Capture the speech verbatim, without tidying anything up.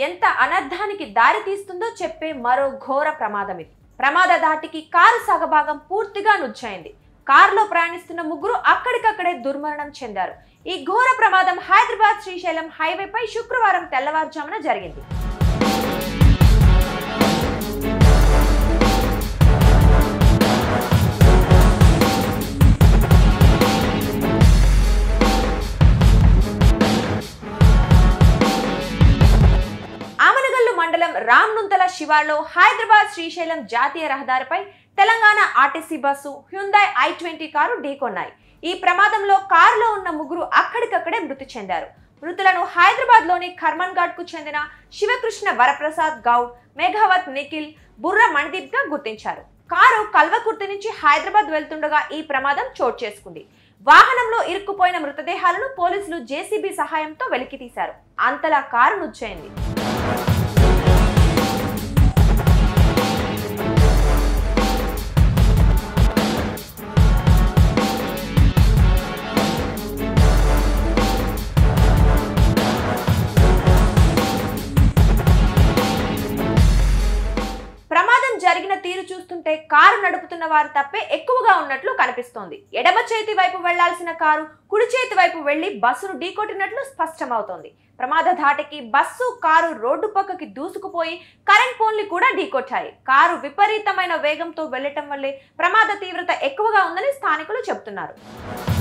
ఎంత అనర్థానికి దారి తీస్తుందో చెప్పే మరో ఘోర ప్రమాదం ఇది. ప్రమాద ధాటికి కారు సగభాగం పూర్తిగా నుజ్జైంది. కారులో ప్రయాణిస్తున్న ముగ్గురు అక్కడికక్కడే దుర్మరణం చెందారు. ఈ ఘోర ప్రమాదం హైదరాబాద్ శ్రీశైలం హైవేపై శుక్రవారం తెల్లవారుజామున జరిగింది. మండలం రామ్నుంతల శివార్లో హైదరాబాద్ శ్రీశైలం జాతీయ రహదారిపై Telangana RTC bus Hyundai i twenty car ఢీకొన్నాయి. ఈ ప్రమాదంలో కారులో ఉన్న ముగ్గురు అక్కడికక్కడే మృతి చెందారు. మృతులను హైదరాబాద్ లోని ఖర్మన్ ఘాట్ కు చెందిన శివకృష్ణ వరప్రసాద్ గౌడ్, మేఘావత్ నిఖిల్, బుర్ర మణిదీప్ గా గుర్తించారు. కారు కల్వకుర్తి నుంచి హైదరాబాద్ వెళ్తుండగా ఈ ప్రమాదం చోటు చేసుకుంది. వాహనంలో ఇరుక్కుపోయిన మృతదేహాలను పోలీసులు జేసీబీ సహాయంతో వెలికితీశారు. అంతలా కారు నుజ్జైంది. జరిగిన తీరు చూస్తుంటే కారు నడుపుతున్న వారు తప్పే ఎక్కువగా ఉన్నట్లు కనిపిస్తోంది. ఎడమ చేతి వైపు వెళ్లాల్సిన కారు కుడి చేతి వైపు వెళ్లి బస్సును ఢీకొట్టినట్లు స్పష్టమవుతోంది. ప్రమాద ధాటికి బస్సు, కారు రోడ్డు పక్కకి దూసుకుపోయి కరెంట్ పోల్ని కూడా ఢీకొట్టాయి. కారు విపరీతమైన వేగంతో వెళ్లటం వల్లే ప్రమాద తీవ్రత ఎక్కువగా ఉందని స్థానికులు చెబుతున్నారు.